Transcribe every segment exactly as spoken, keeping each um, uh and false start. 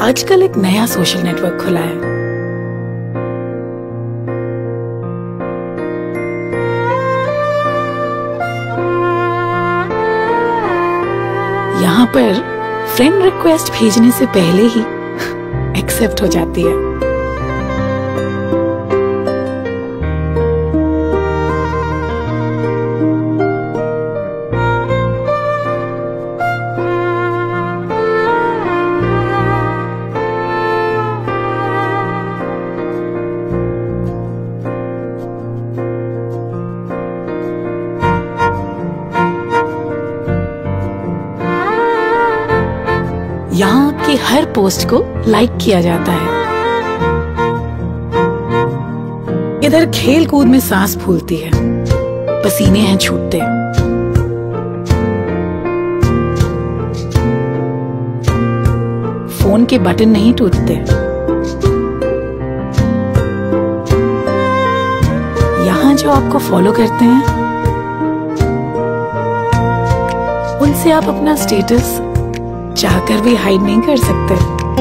आजकल एक नया सोशल नेटवर्क खुला है। यहाँ पर फ्रेंड रिक्वेस्ट भेजने से पहले ही एक्सेप्ट हो जाती है। यहाँ आपकी हर पोस्ट को लाइक किया जाता है। इधर खेल कूद में सांस फूलती है, पसीने हैं छूटते। फोन के बटन नहीं टूटते। यहाँ जो आपको फॉलो करते हैं उनसे आप अपना स्टेटस चाहकर भी हाइड नहीं कर सकते।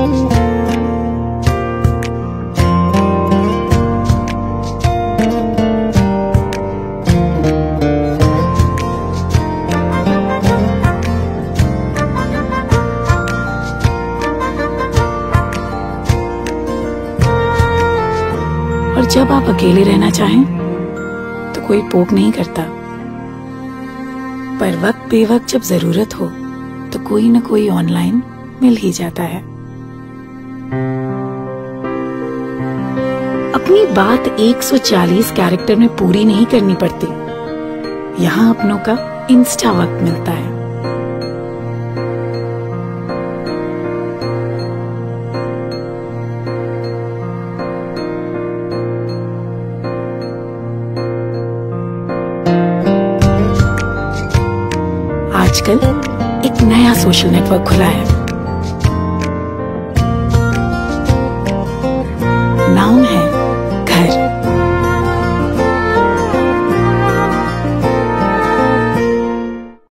और जब आप अकेले रहना चाहें तो कोई पोक नहीं करता, पर वक्त बेवक्त जब जरूरत हो तो कोई न कोई ऑनलाइन मिल ही जाता है। अपनी बात एक सौ चालीस कैरेक्टर में पूरी नहीं करनी पड़ती। यहाँ अपनों का इंस्टा वक्त मिलता है। आजकल एक नया सोशल नेटवर्क खुला है।